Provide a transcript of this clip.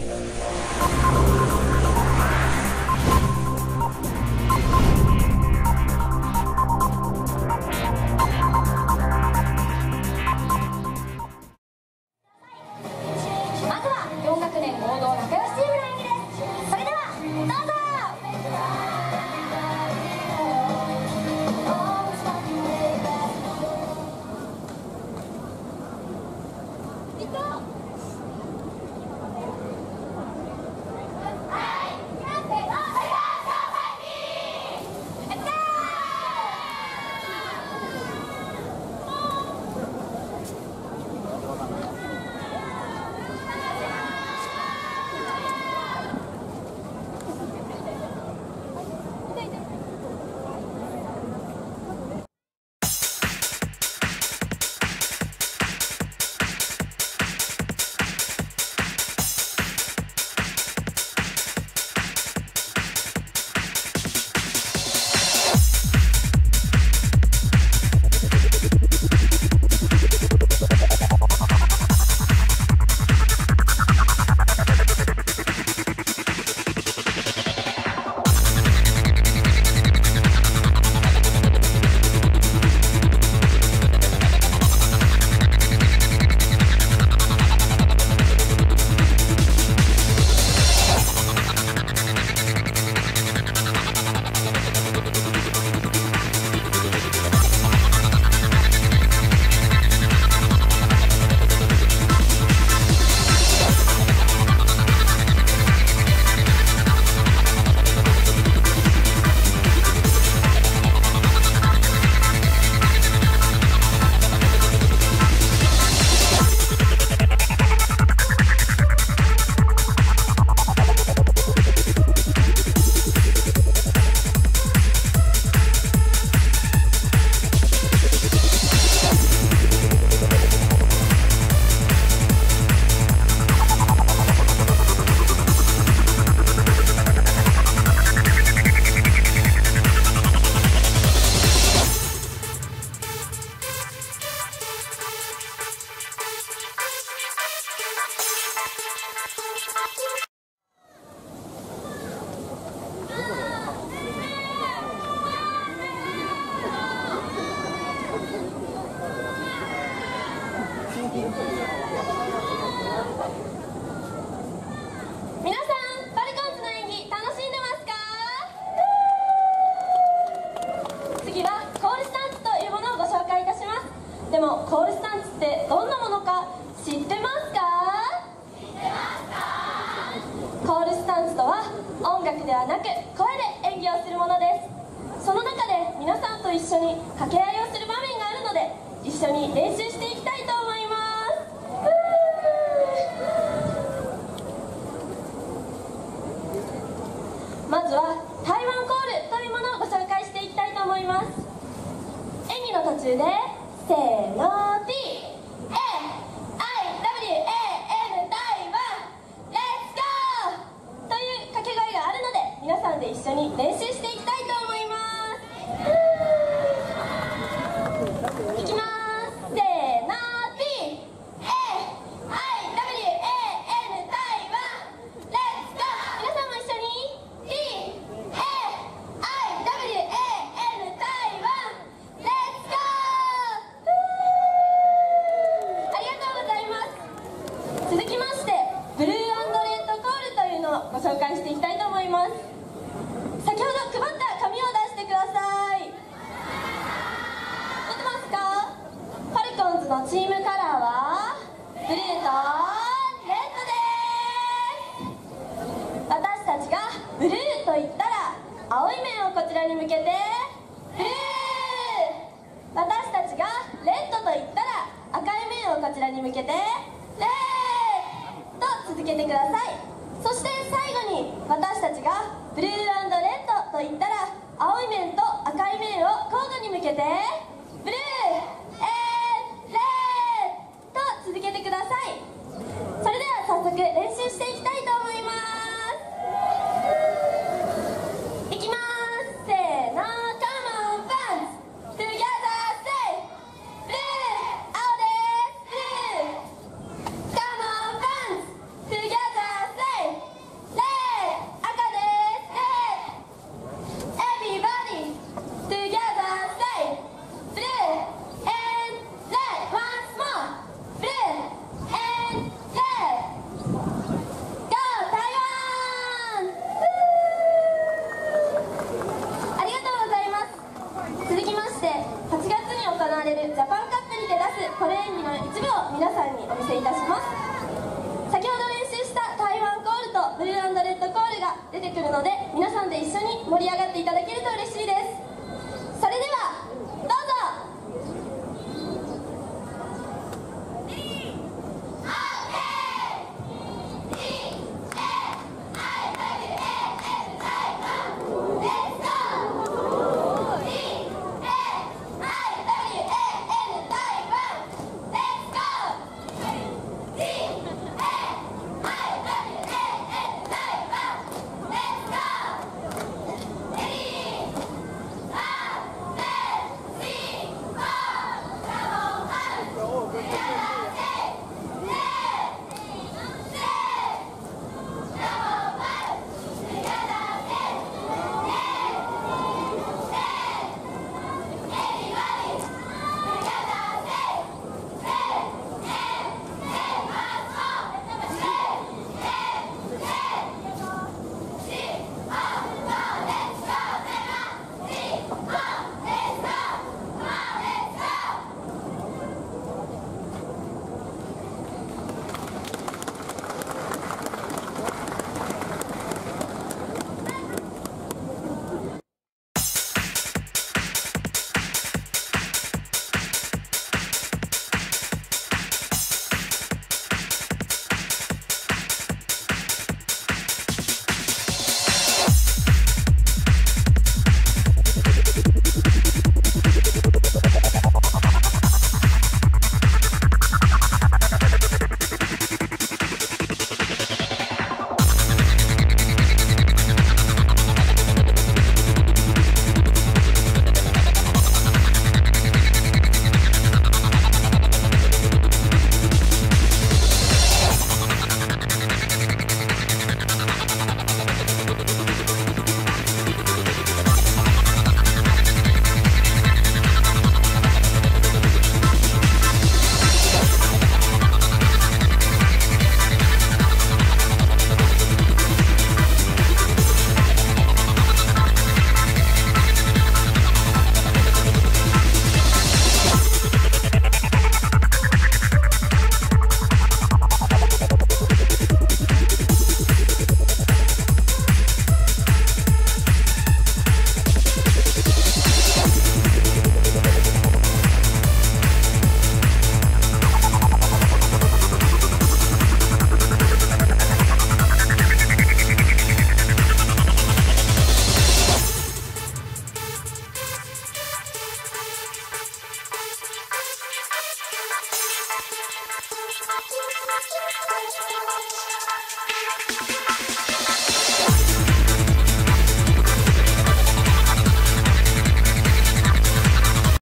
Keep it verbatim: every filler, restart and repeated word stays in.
でもコールスタンツってどんなものか知ってますか？知ってますか？コールスタンツとは音楽ではなく声で演技をするものです。その中で皆さんと一緒に掛け合いをする場面があるので一緒に練習していきたいと思います。まずは台湾コールというものをご紹介していきたいと思います。演技の途中でせーの ティー エー アイ ダブリュー エー エヌ 台湾レッツゴーという掛け声があるので皆さんで一緒に練習していきたいと思います。いきます。せーの ティー エー アイ ダブリュー エー エヌ 台湾レッツゴー。皆さんも一緒に ティー エー アイ ダブリュー エー エヌ 台湾レッツゴー。ありがとうございます。続きましてブルー&レッドコールというのをご紹介していきたいと思います。先ほど配った紙を出してください。持ってますか？ファルコンズのチームカラーはブルーとレッドです。私たちがブルーと言ったら青い面をこちらに向けてブルー、私たちがレッドと言ったら赤い面をこちらに向けてレッドと続けてください。そして最後に私たちがブルー&レッドと言ったら青い面と赤い面を交互に向けてブルー、レッドと続けてください。それでは早速練習していきたいと思います。